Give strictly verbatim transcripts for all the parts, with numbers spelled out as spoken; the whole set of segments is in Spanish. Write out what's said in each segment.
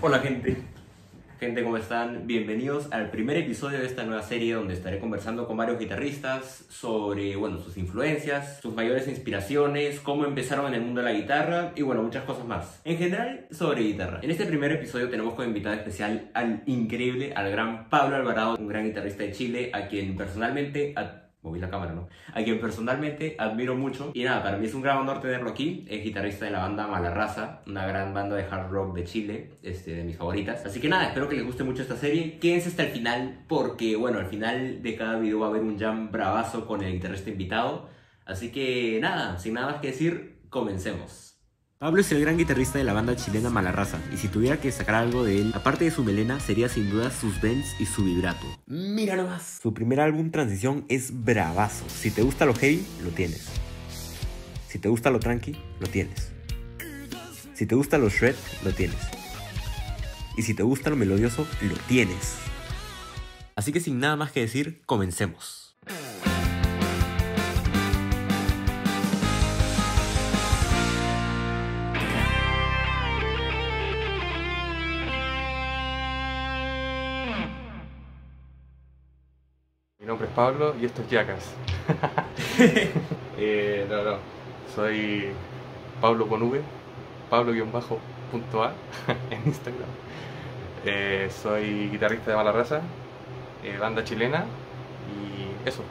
Hola gente, gente, ¿cómo están? Bienvenidos al primer episodio de esta nueva serie donde estaré conversando con varios guitarristas sobre, bueno, sus influencias, sus mayores inspiraciones, cómo empezaron en el mundo de la guitarra y, bueno, muchas cosas más. En general, sobre guitarra. En este primer episodio tenemos como invitado especial al increíble, al gran Pablo Alvarado, un gran guitarrista de Chile, a quien personalmente... A... Moví la cámara, ¿no? A quien personalmente admiro mucho. Y nada, para mí es un gran honor tenerlo aquí. Es guitarrista de la banda Mala Raza, una gran banda de hard rock de Chile, este, de mis favoritas. Así que nada, espero que les guste mucho esta serie. Quédense hasta el final porque, bueno, al final de cada video va a haber un jam bravazo con el guitarrista invitado. Así que nada, sin nada más que decir, comencemos. Pablo es el gran guitarrista de la banda chilena Mala Raza, y si tuviera que sacar algo de él, aparte de su melena, sería sin duda sus bends y su vibrato. ¡Mira nomás! Su primer álbum Transición es bravazo. Si te gusta lo heavy, lo tienes. Si te gusta lo tranqui, lo tienes. Si te gusta lo shred, lo tienes. Y si te gusta lo melodioso, lo tienes. Así que sin nada más que decir, comencemos. Mi nombre es Pablo y esto es Jackass. eh, no, no, soy Pablo con V, Pablo-punto A en Instagram. Eh, soy guitarrista de Mala Raza, eh, banda chilena y eso.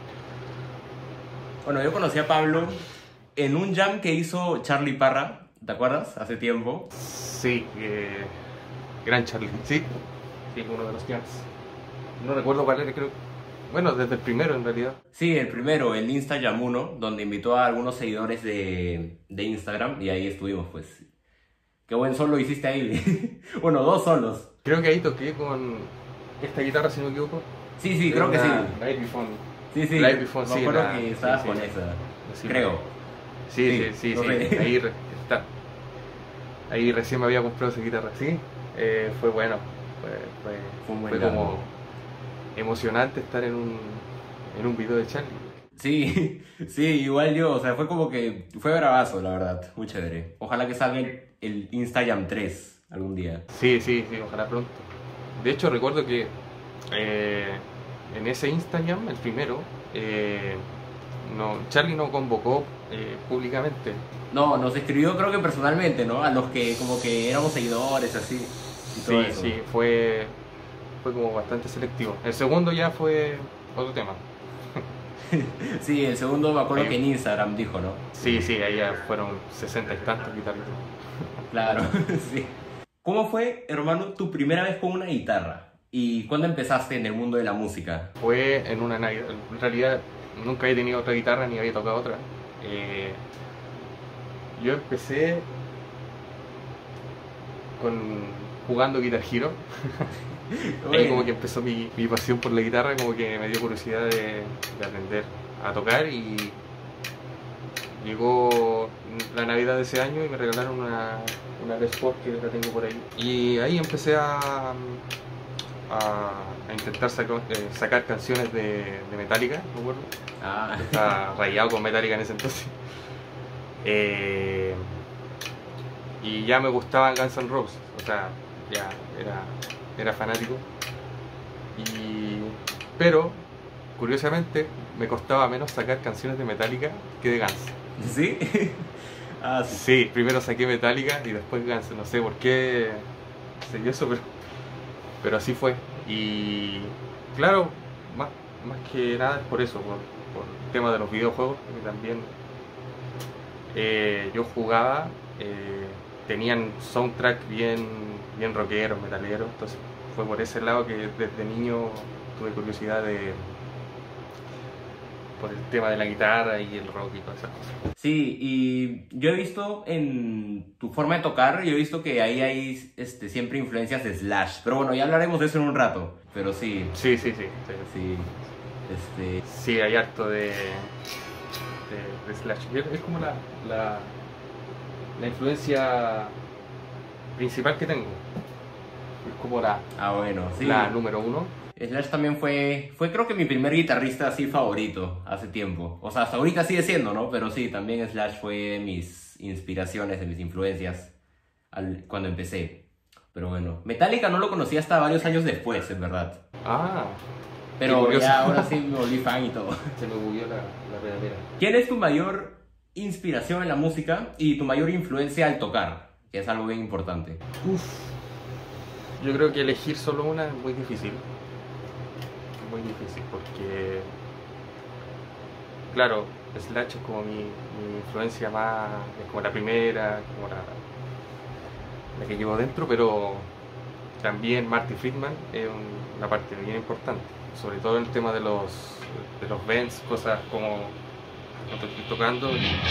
Bueno, yo conocí a Pablo en un jam que hizo Charlie Parra, ¿te acuerdas? Hace tiempo. Sí, eh, gran Charlie, sí, sí, uno de los jams. No recuerdo cuál era, creo. Bueno, desde el primero en realidad. Sí, el primero, el Insta Jam uno, donde invitó a algunos seguidores de, de Instagram y ahí estuvimos, pues. Qué buen solo hiciste ahí. Bueno, dos solos. Creo que ahí toqué con esta guitarra, si no me equivoco. Sí, sí, creo que sí. La Epiphone. Sí, sí, La Epiphone, me sí. acuerdo la- que estabas sí, con sí. esa, Sí, creo. Sí, sí, Sí, sí, no sí. sé. Ahí re- está. Ahí recién me había comprado esa guitarra. Sí, eh, fue bueno. Fue, fue, Fue un buen fue jam. como emocionante estar en un, en un video de Charlie. Sí, sí, igual yo, o sea, fue como que, fue bravazo, la verdad, muy chévere. Ojalá que salga el, el Insta Jam tres algún día. Sí, sí, sí, ojalá pronto. De hecho, recuerdo que eh, en ese Instagram, el primero, eh, no, Charlie no convocó eh, públicamente. No, nos escribió creo que personalmente, ¿no? A los que como que éramos seguidores, así, y todo Sí, eso. sí, fue, fue como bastante selectivo. El segundo ya fue otro tema. Sí, el segundo me acuerdo Ahí- que en Instagram dijo, ¿no? Sí, sí, ahí ya fueron sesenta y tantos guitarras. Claro, sí. ¿Cómo fue, hermano, tu primera vez con una guitarra? ¿Y cuándo empezaste en el mundo de la música? Fue en una Navidad. En realidad nunca he tenido otra guitarra ni había tocado otra. Eh, yo empecé con jugando Guitar Hero. Ahí como que empezó mi, mi pasión por la guitarra, como que me dio curiosidad de, de aprender a tocar y llegó la Navidad de ese año y me regalaron una, una Les Paul que la tengo por ahí. Y ahí empecé a, a, a intentar saco- eh, sacar canciones de, de Metallica, me acuerdo. Ah, Estaba rayado con Metallica en ese entonces. Eh, y ya me gustaban Guns N' Roses, o sea, ya era, era fanático. Y, pero, curiosamente, me costaba menos sacar canciones de Metallica que de Guns. ¿sí? Ah, sí. Sí, primero saqué Metallica y después Guns, no sé por qué se dio eso, pero, pero así fue. Y claro, más, más que nada es por eso, por, por el tema de los videojuegos, porque también eh, yo jugaba, eh, tenían soundtrack bien, bien rockeros, metaleros, entonces fue por ese lado que desde niño tuve curiosidad de por el tema de la guitarra y el rock y todas esas cosas. Sí, y yo he visto en tu forma de tocar, yo he visto que ahí hay este, siempre influencias de Slash. Pero bueno, ya hablaremos de eso en un rato. Pero sí, Sí, sí, sí. sí. sí, este... Sí, hay harto de, de, de Slash. Es como la, la, la influencia principal que tengo. Es como la, Ah, bueno, sí. la número uno. Slash también fue, fue creo que mi primer guitarrista así favorito hace tiempo. O sea, hasta ahorita sigue siendo, ¿no? Pero sí, también Slash fue de mis inspiraciones, de mis influencias al, cuando empecé. Pero bueno, Metallica no lo conocí hasta varios años después, en verdad. Ah, Pero curioso. ya ahora sí me volví fan y todo. se me bugueó la, la regadera. ¿Quién es tu mayor inspiración en la música y tu mayor influencia al tocar? Que es algo bien importante. Uf. Yo creo que elegir solo una es muy difícil. Muy difícil porque, claro, Slash es como mi, mi influencia más, es como la primera, como la, la que llevo dentro, pero también Marty Friedman es un- una parte bien importante, sobre todo en el tema de los, de los bends, cosas como cuando estoy tocando.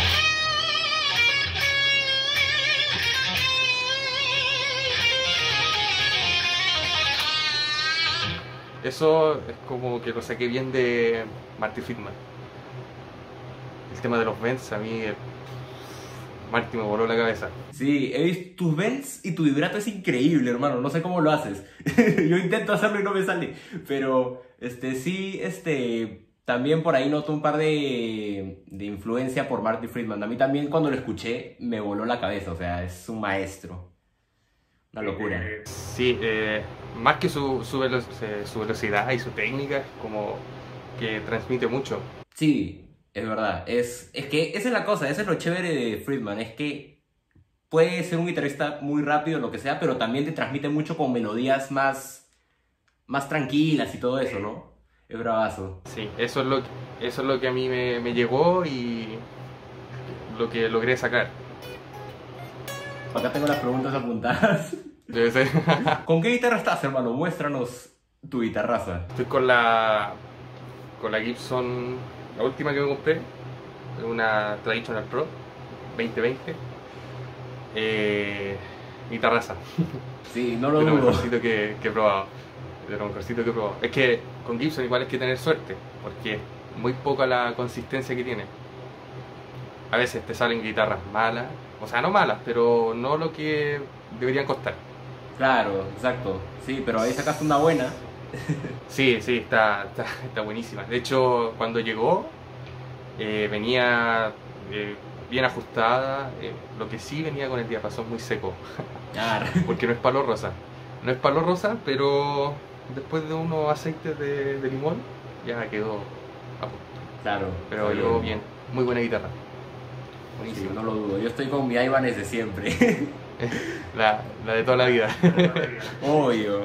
Eso es como que lo saqué bien de Marty Friedman. El tema de los bends a mí, eh, Marty me voló la cabeza. Sí, he visto tus bends y tu vibrato es increíble, hermano. No sé cómo lo haces. Yo intento hacerlo y no me sale. Pero, este, sí, este, también por ahí noto un par de, de influencia por Marty Friedman. A mí también cuando lo escuché me voló la cabeza. O sea, es un maestro. Una locura. Sí, eh, más que su, su, velo- eh, su velocidad y su técnica, como que transmite mucho. Sí, es verdad. Es, es que esa es la cosa. Eso es lo chévere de Friedman. Es que puede ser un guitarrista muy rápido, lo que sea, pero también te transmite mucho con melodías más, más tranquilas y todo eso, ¿no? Es bravazo. Sí, eso es lo, que- eso es lo que a mí me, me llegó y lo que logré sacar. Acá tengo las preguntas apuntadas. Debe ser. ¿Con qué guitarra estás, hermano? Muéstranos tu guitarraza. Estoy con la con la Gibson, la última que me compré, una Traditional Pro veinte veinte. Eh, guitarraza, Sí, no lo de lo dudo. mejorcito que, que he probado. De lo mejorcito que he probado. Es que con Gibson igual es que tener suerte, porque es muy poca la consistencia que tiene. A veces te salen guitarras malas, o sea, no malas, pero no lo que deberían costar. Claro, exacto. Sí, pero ahí sacaste una buena. Sí, sí, está, está, está buenísima. De hecho, cuando llegó, eh, venía eh, bien ajustada. Eh, lo que sí venía con el diapasón muy seco, Ah, porque no es palo rosa. No es palo rosa, pero después de unos aceites de, de limón, ya quedó a punto. claro. Pero está llegó bien, muy buena guitarra. Buenísimo, Sí. no lo dudo. Yo estoy con mi Ibanez de siempre. La, la de toda la vida. Obvio.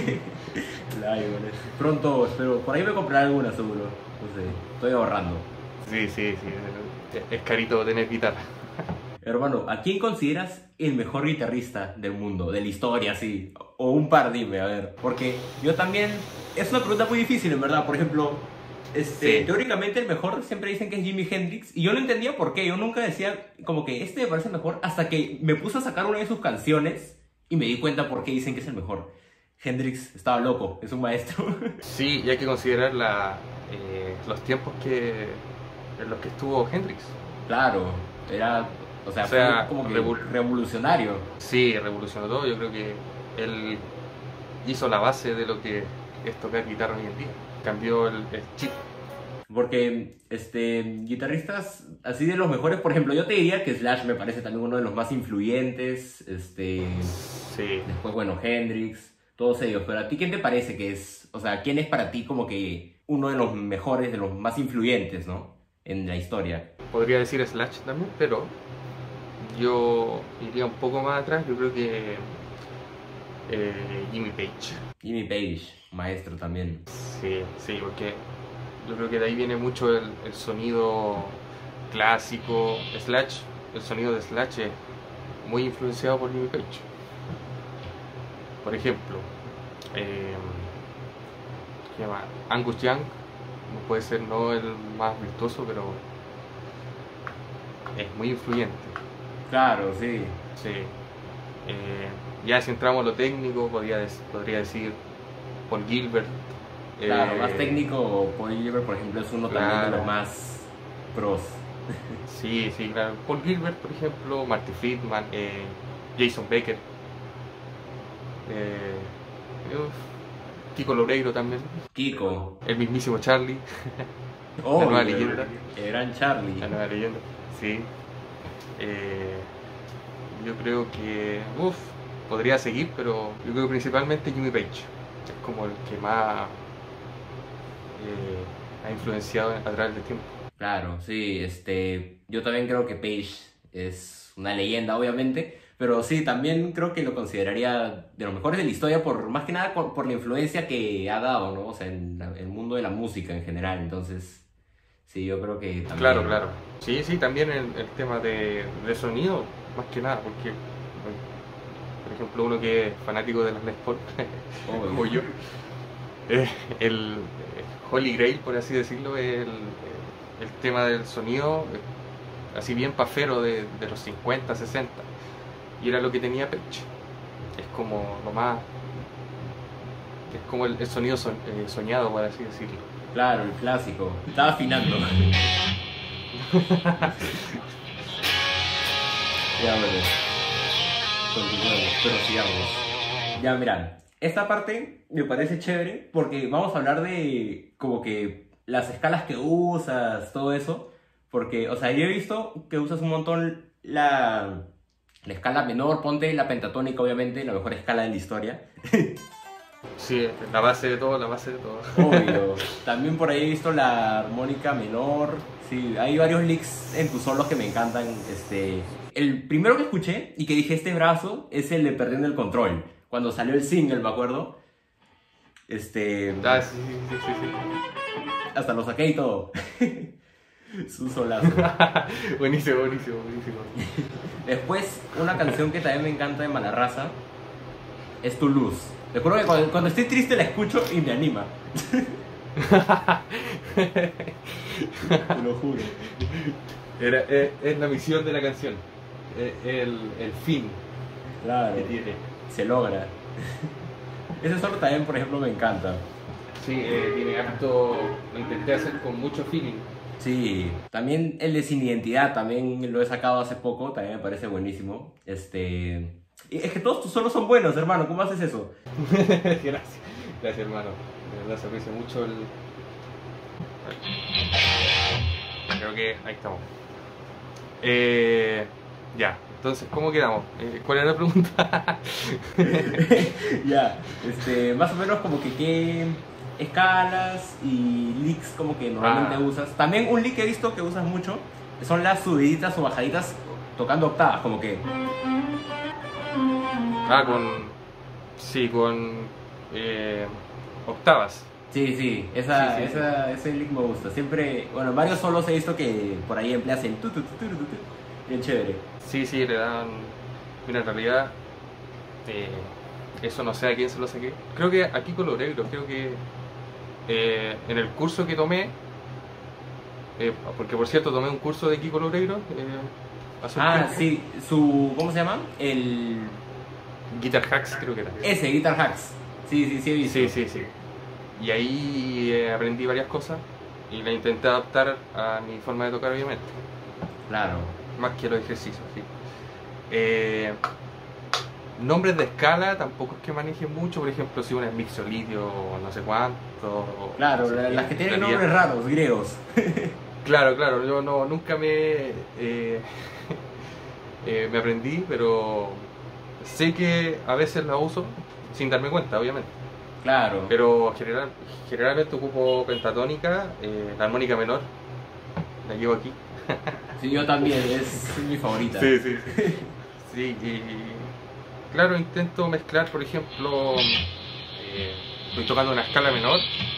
La Ibanez. Pronto, espero. Por ahí me compraré alguna seguro. No sé, estoy ahorrando. Sí, sí, sí. Es- Es carito tener guitarra. Hermano, ¿a quién consideras el mejor guitarrista del mundo, de la historia, sí? O un par, dime, a ver. Porque yo también... Es una pregunta muy difícil, en verdad. Por ejemplo, este, Sí. teóricamente el mejor siempre dicen que es Jimi Hendrix. Y yo no entendía por qué. Yo nunca decía como que este me parece mejor hasta que me puse a sacar una de sus canciones y me di cuenta por qué dicen que es el mejor. Hendrix estaba loco, es un maestro. Sí, y hay que considerar la, eh, los tiempos que, en los que estuvo Hendrix. Claro, era... O sea, O sea, fue como que revol- revolucionario. Sí, revolucionó todo. Yo creo que él hizo la base de lo que es tocar guitarra hoy en día. Cambió el, el chip. Porque, este, guitarristas así de los mejores, por ejemplo, yo te diría que Slash me parece también uno de los más influyentes, este, Sí. después, bueno, Hendrix, todos ellos, pero ¿a ti quién te parece que es, o sea, quién es para ti como que uno de los mejores, de los más influyentes, ¿no? En la historia. Podría decir Slash también, pero yo iría un poco más atrás. Yo creo que eh, Jimmy Page. Jimmy Page, maestro también. Sí, sí, porque yo creo que de ahí viene mucho el, el sonido clásico. Slash, el sonido de Slash es muy influenciado por Jimmy Page. Por ejemplo, eh, ¿qué llama? Angus Young, no puede ser no el más virtuoso, pero es muy influyente. Claro, sí. Sí. Eh, ya si entramos a lo técnico, podría, des- podría decir Paul Gilbert. Claro, eh, más técnico, Paul Gilbert, por ejemplo, es uno también de claro. los más pros. Sí, sí, claro. Paul Gilbert, por ejemplo, Marty Friedman, eh, Jason Becker, eh, uf, Kiko Loureiro también, Kiko. el mismísimo Charlie, Oh, la nueva el- leyenda, el gran Charlie. la nueva leyenda, sí. Eh, yo creo que, uff, podría seguir, pero yo creo que principalmente Jimmy Page es como el que más eh, ha influenciado a través del tiempo. Claro, sí, este, yo también creo que Page es una leyenda, obviamente, pero sí, también creo que lo consideraría de los mejores de la historia, por más que nada por, por la influencia que ha dado, ¿no? O sea, en la- el mundo de la música en general, entonces, sí, yo creo que también... Claro, claro. Sí, sí, también el, el tema de, de sonido, más que nada, porque, bueno, por ejemplo, uno que es fanático de las Les Paul, Obvio. como yo, eh, el eh, Holy Grail, por así decirlo, es el, el tema del sonido, eh, así bien pafero de, de los cincuenta, sesenta, y era lo que tenía Page. Es como lo más... es como el, el sonido so- eh, soñado, por así decirlo. Claro, el clásico. Estaba afinando. Ya, bueno. Continuemos, pero sigamos. Ya, mira, esta parte me parece chévere porque vamos a hablar de como que las escalas que usas, todo eso. Porque, o sea, yo he visto que usas un montón la, la escala menor, ponte la pentatónica, obviamente, la mejor escala de la historia. Sí, la base de todo, la base de todo. Obvio. También por ahí he visto la armónica menor. Sí, hay varios leaks en tus solos que me encantan. Este, el primero que escuché y que dije este brazo es el de Perdiendo el Control. Cuando salió el single, me acuerdo. Este, Ah, sí, sí, sí, sí, sí. hasta lo saqué y todo. Es un solazo. Buenísimo, buenísimo, buenísimo. Después, una canción que también me encanta de Malarraza es Tu Luz. Te juro que cuando, cuando estoy triste la escucho y me anima. Te lo juro. Era, es, es la misión de la canción, es el, el fin Claro. que tiene. Se logra. Ese solo también, por ejemplo, me encanta. Sí, eh, tiene harto, lo intenté hacer con mucho feeling. Sí, también el de Sin Identidad, también lo he sacado hace poco, también me parece buenísimo. Este... y es que todos tus solos son buenos, hermano, ¿cómo haces eso? Gracias, gracias hermano, de verdad se aprecia mucho el... Creo que ahí estamos. Eh, ya, entonces, ¿cómo quedamos? Eh, ¿Cuál era la pregunta? Ya, este, más o menos como que qué escalas y licks como que normalmente Ah. usas. También un lick que he visto que usas mucho son las subiditas o bajaditas tocando octavas, como que... Ah, con... sí, con... eh, octavas. Sí, sí, esa, Sí, sí, esa, ese lick me gusta. Siempre, bueno, varios solos he visto que por ahí empleas el tu tu tu tu tu tu. Bien chévere. Sí, sí, le dan... Mira, en realidad... eh, eso no sé a quién se lo saqué. Creo que a Kiko Loureiro, creo que... eh, en el curso que tomé... eh, porque por cierto tomé un curso de Kiko Loureiro... eh, hace un Ah, tiempo. sí, su, ¿cómo se llama? El... Guitar Hacks creo que era. Ese, Guitar Hacks. Sí, sí, sí he visto. Sí, sí, sí. Y ahí eh, aprendí varias cosas y la intenté adaptar a mi forma de tocar, obviamente. Claro. Más que los ejercicios, sí. Eh, nombres de escala tampoco es que maneje mucho, por ejemplo, si una es mixolidio o no sé cuánto. o Claro, no sé la- qué, las que tienen en realidad- nombres raros, griegos. Claro, claro, yo no, nunca me, eh, eh, me aprendí, pero sé que a veces la uso sin darme cuenta, obviamente. Claro. Pero general, generalmente ocupo pentatónica, eh, la armónica menor, la llevo aquí. Sí, yo también, es mi favorita. Sí, sí, sí. Sí, y claro, intento mezclar, por ejemplo, eh, estoy tocando una escala menor.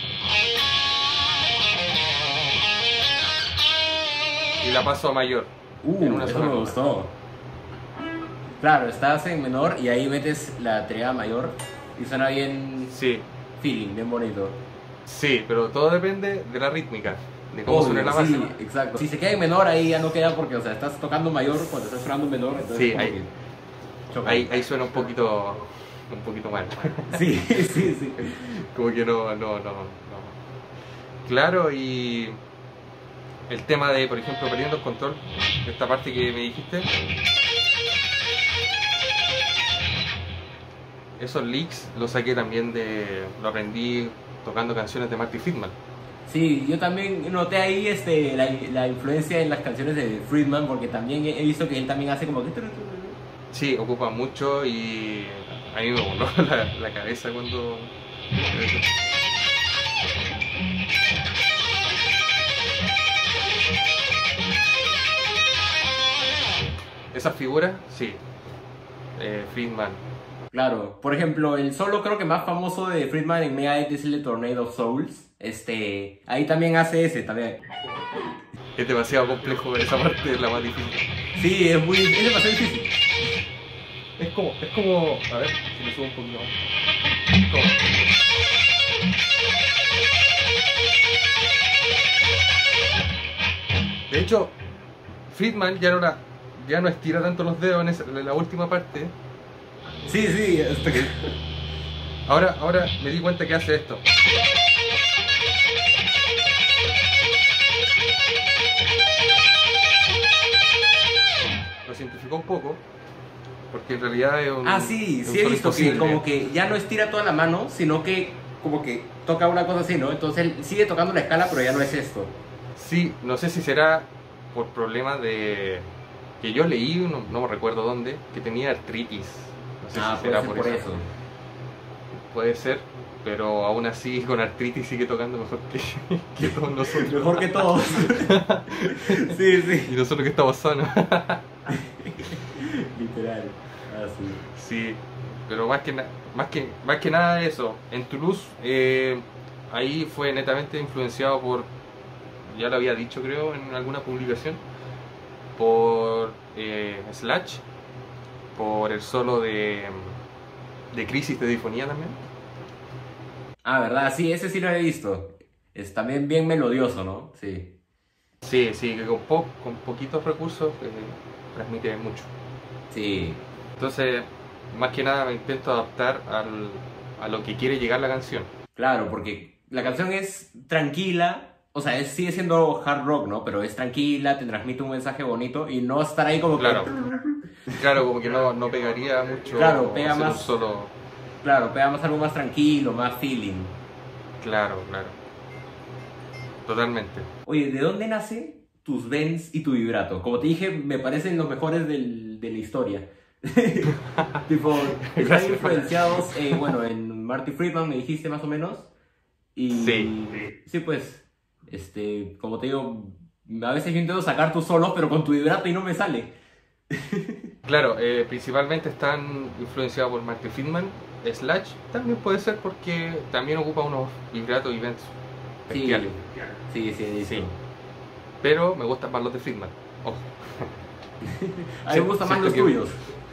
Y la paso a mayor. en Uh, una eso sola me nota. gustó. Claro, estás en menor y ahí metes la tríada mayor y suena bien Sí, feeling, bien bonito. sí, pero todo depende de la rítmica, de cómo suena Obvio, la base. sí, exacto. Si se queda en menor ahí ya no queda porque, o sea, estás tocando mayor cuando estás sonando menor, entonces Sí, como ahí- que choca. Ahí, ahí suena un poquito, un poquito mal. Sí, sí, sí. Como que no, no, no, no. Claro, y el tema de, por ejemplo, perdiendo el control, esta parte que me dijiste, esos leaks los saqué también de, lo aprendí tocando canciones de Marty Friedman. Sí, yo también noté ahí este, la, la influencia en las canciones de Friedman porque también he he visto que él también hace como que... Sí, ocupa mucho y a mí me voló la, la cabeza cuando... Esas figuras, sí. Eh, Friedman. Claro, por ejemplo, el solo creo que más famoso de Friedman en Megadeth es el de Tornado of Souls. Este, ahí también hace ese, también. Es demasiado complejo, esa parte es la más difícil. Sí, es muy, es demasiado difícil. Es como, es como, a ver, si me subo un poquito más. Como... De hecho, Friedman ya no, la, ya no estira tanto los dedos en, esa, en la última parte. Sí, sí, hasta que... Ahora, ahora me di cuenta que hace esto. Lo simplificó un poco, porque en realidad es un... Ah, sí, es un sí he solo visto que imposible. como que ya no estira toda la mano, sino que como que toca una cosa así, ¿no? Entonces él sigue tocando la escala, pero ya no es esto. Sí, no sé si será por problemas de... que yo leí, no, no me recuerdo dónde, que tenía artritis. No sé Ah, si será puede ser por, por eso. eso. Puede ser, pero aún así con artritis sigue tocando mejor que, que todos nosotros. Mejor que todos. Sí, sí. Y nosotros que estamos sanos. Literal. Ah, sí. Sí, pero más que, na- más que, más que nada eso. En Toulouse, eh, ahí fue netamente influenciado por, ya lo había dicho creo en alguna publicación, por eh, Slash, por el solo de, de Crisis de Difonía también. Ah, ¿verdad? Sí, ese sí lo he visto. Es también bien melodioso, ¿no? Sí. Sí, sí, que con, po- con poquitos recursos eh, transmite mucho. Sí. Entonces, más que nada me intento adaptar al, a lo que quiere llegar la canción. Claro, porque la canción es tranquila, o sea, es, sigue siendo hard rock, ¿no? Pero es tranquila, te transmite un mensaje bonito y no estar ahí como Claro. que... Claro, como que no, no pegaría mucho. Claro, pega hacer un más- solo. Claro, pegamos algo más tranquilo, más feeling. Claro, claro. Totalmente. Oye, ¿de dónde nace tus bends y tu vibrato? Como te dije, me parecen los mejores del, de la historia. Tipo, están Gracias. influenciados, eh, bueno, en Marty Friedman me dijiste más o menos. Y Sí. sí, pues, este, como te digo, a veces yo intento sacar tus solos, pero con tu vibrato y no me sale. Claro, eh, principalmente están influenciados por Marty Friedman. Slash también puede ser porque también ocupa unos vibratos y bends Sí, bestiales. sí, sí, sí. Sí. Pero me gustan más los de Friedman. Ojo. A mí me gustan más Siento los que- tuyos.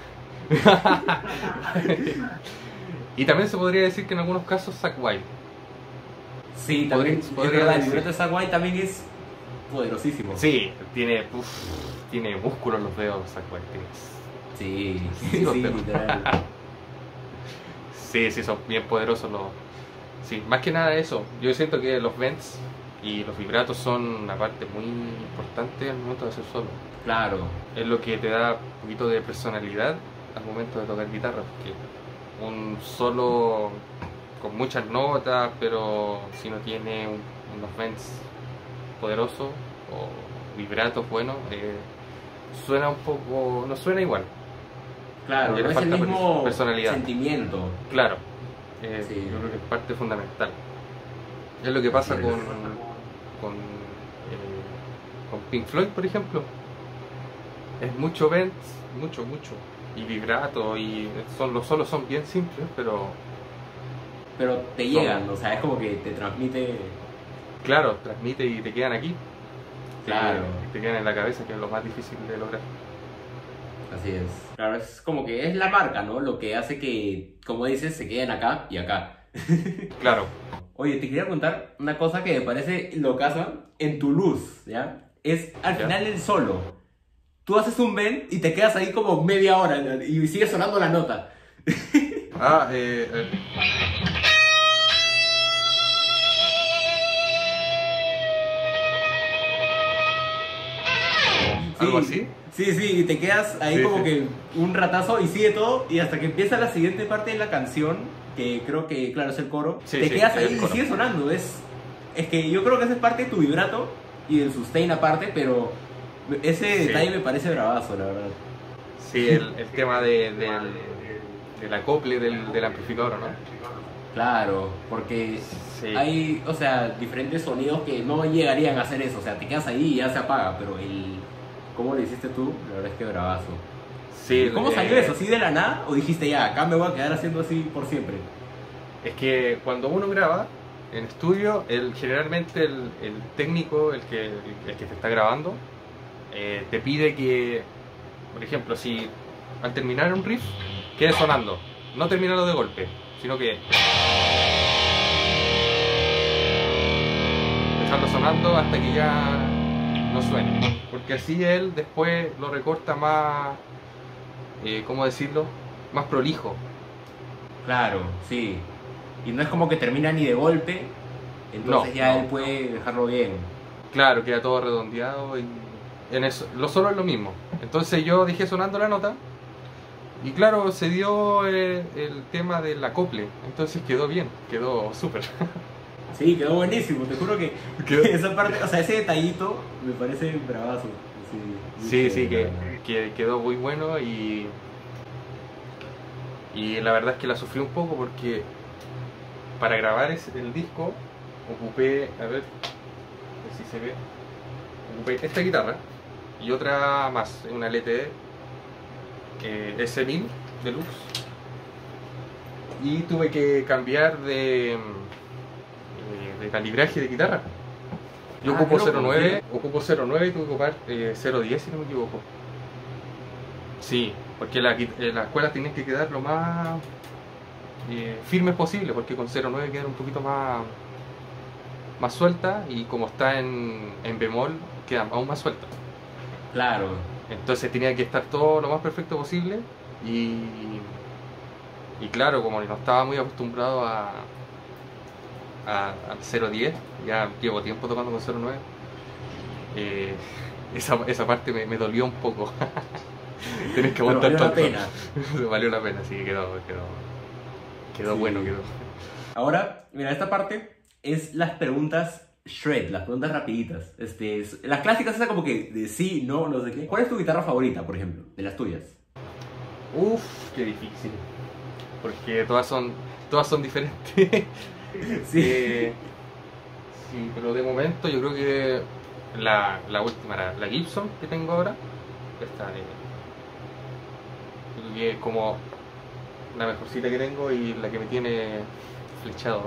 Y también se podría decir que en algunos casos Zakk Wylde. Sí, también, Podría- es podría verdad, el decir. vibrato de Zakk Wylde también es poderosísimo. Sí, tiene, uf, tiene músculo en los dedos Zakk Wylde. tiene- Sí, Sí, sí, los sí, dedos. literal. Sí, sí, son bien poderosos los... Sí, más que nada eso. Yo siento que los bends y los vibratos son una parte muy importante al momento de hacer solo. Claro. Es lo que te da un poquito de personalidad al momento de tocar guitarra, porque un solo con muchas notas, pero si no tiene un- unos bends poderosos o vibratos buenos, eh, suena un poco... no suena igual. Claro, Ya no le es el falta mismo personalidad. sentimiento. Claro, eh, Sí. yo creo que es parte fundamental. Es lo que pasa Así con, es. con, eh, con Pink Floyd, por ejemplo. Es mucho bends, mucho, mucho. Y vibrato, y son, los solos son bien simples, pero Pero te llegan, o sea, es como que te transmite. claro, transmite y te quedan aquí. Claro. Eh, te quedan en la cabeza, que es lo más difícil de lograr. Así es. Claro, es como que es la marca, ¿no? Lo que hace que, como dices, se queden acá y acá. Claro, Oye, te quería contar una cosa que me parece locaza en Toulouse, ¿ya? Es al Ya. final del solo. Tú haces un bend y te quedas ahí como media hora y sigue sonando la nota. ah, eh, eh, ¿algo Sí, así? Sí, sí, y te quedas ahí Sí, como sí. que un ratazo y sigue todo y hasta que empieza la siguiente parte de la canción, que creo que, claro, es el coro, Sí, te sí, quedas es el ahí y coro. sigue sonando. Es, es que yo creo que esa es parte de tu vibrato y del sustain aparte, pero ese Sí. detalle me parece bravazo, la verdad. Sí, el, el tema de, del, del acople del, del amplificador, ¿no? Claro, porque Sí. hay, o sea, diferentes sonidos que no llegarían a hacer eso, o sea, te quedas ahí y ya se apaga, pero el... ¿Cómo lo hiciste tú? La verdad es que bravazo. Sí, ¿Y cómo eh, salió eso? ¿Así de la nada? ¿O dijiste ya, acá me voy a quedar haciendo así por siempre? Es que cuando uno graba en estudio, el, generalmente el, el técnico, el que, el que te está grabando, eh, te pide que, por ejemplo, si al terminar un riff, quede sonando. No terminarlo de golpe, sino que dejarlo sonando hasta que ya no suene. Porque así él después lo recorta más, eh, ¿cómo decirlo? Más prolijo. Claro, sí. Y no es como que termina ni de golpe, entonces No, ya no. él puede dejarlo bien. Claro, queda todo redondeado y en eso, lo solo es lo mismo. Entonces yo dejé sonando la nota y claro, se dio eh, el tema del acople, entonces quedó bien, quedó súper. Sí, quedó buenísimo, te juro que Quedó- esa parte, o sea, ese detallito me parece bravazo. Sí, muy Sí, sí, chévere, que, la verdad. que quedó muy bueno y, y la verdad es que la sufrí un poco porque para grabar ese- el disco ocupé, a ver, a ver si se ve, ocupé esta guitarra y otra más, una L T D eh, S mil Deluxe y tuve que cambiar de, eh, de calibraje de guitarra. Yo Ah, ocupo qué loco, cero nueve, ocupo cero nueve y tuve que ocupar eh, cero diez si no me equivoco. Sí, porque la, gui- eh, las cuerdas tienen que quedar lo más eh, firmes posible, porque con cero nueve quedan un poquito más, más sueltas y como está en, en bemol quedan aún más sueltas. Claro, Entonces tenía que estar todo lo más perfecto posible y, y claro, como no estaba muy acostumbrado a, a, al cero diez, ya llevo tiempo tocando con cero nueve, eh, esa, esa parte me, me dolió un poco. Tenés que pero aguantar valió la tanto. pena. Valió la pena, sí, quedó, quedó, quedó Sí. bueno, quedó. Ahora, mira, esta parte es las preguntas shred, las preguntas rapiditas. Este, es- las clásicas esas como que de sí, no, no sé qué. ¿Cuál es tu guitarra favorita, por ejemplo, de las tuyas? Uf, qué difícil. Porque todas son, todas son diferentes. Sí. Eh, sí, pero de momento yo creo que la, la última, la, la Gibson que tengo ahora, esta de, creo que es como la mejorcita que tengo y la que me tiene flechado.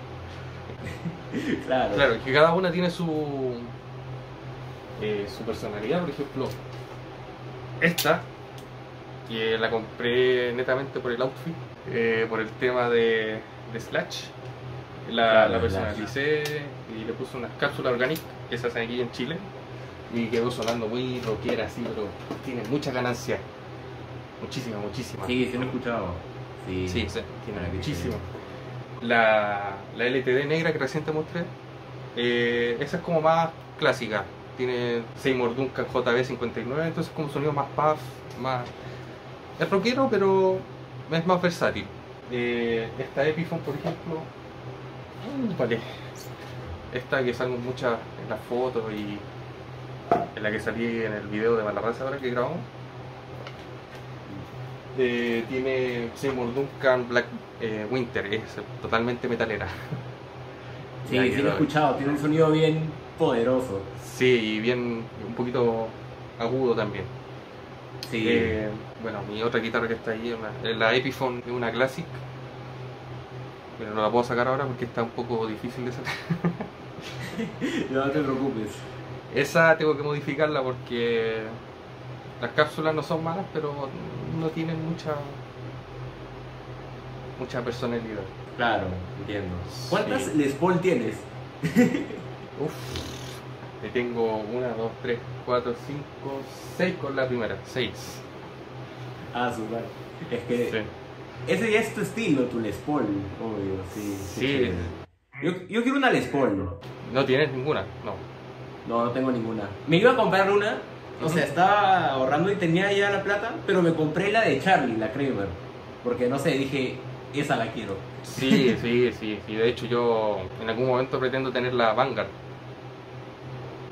Claro. Claro, que cada una tiene su eh, su personalidad. Por ejemplo, esta que la compré netamente por el outfit, eh, por el tema de, de Slash. La, Claro, la Slash. personalicé y le puse unas cápsulas orgánicas que se hacen aquí en Chile y quedó sonando muy rockera así, pero tiene mucha ganancia. Muchísima, muchísima. Sí, sí lo he escuchado. Sí, Sí, sí, tiene Para que muchísimo. La, la L T D negra que recién te mostré, eh, esa es como más clásica. Tiene Seymour Duncan J B cincuenta y nueve, entonces como sonido más puff, más... Es rockero, pero es más versátil. Eh, esta Epiphone, por ejemplo, mm, vale. Esta que salgo muchas en las fotos y en la que salí en el video de Malarraza ahora que grabamos. Eh, tiene Seymour Duncan Black eh, Winter, es totalmente metalera. Sí, Ya sí lo he quedó. escuchado. Tiene un sonido bien poderoso. Sí, y bien, un poquito agudo también. Sí. Eh, bueno, mi otra guitarra que está ahí, es una- es la Epiphone, es una Classic, pero no la puedo sacar ahora porque está un poco difícil de sacar. No te preocupes. Esa tengo que modificarla porque las cápsulas no son malas, pero no tienen mucha mucha personalidad. Claro, entiendo. ¿Cuántas Sí. Les Paul tienes? Uf, le tengo una, dos, tres, cuatro, cinco, seis con la primera, seis. Ah, super. Es que Sí. ese ya es tu estilo, tu Les Paul, obvio, sí. qué Sí. chévere. Yo, yo quiero una Les Paul. ¿No tienes ninguna? No. No, no tengo ninguna. Me iba a comprar una, o sea, estaba ahorrando y tenía ya la plata, pero me compré la de Charlie, la Kramer. Porque no sé, dije, esa la quiero. Sí, sí, sí, sí. De hecho yo en algún momento pretendo tener la Vanguard.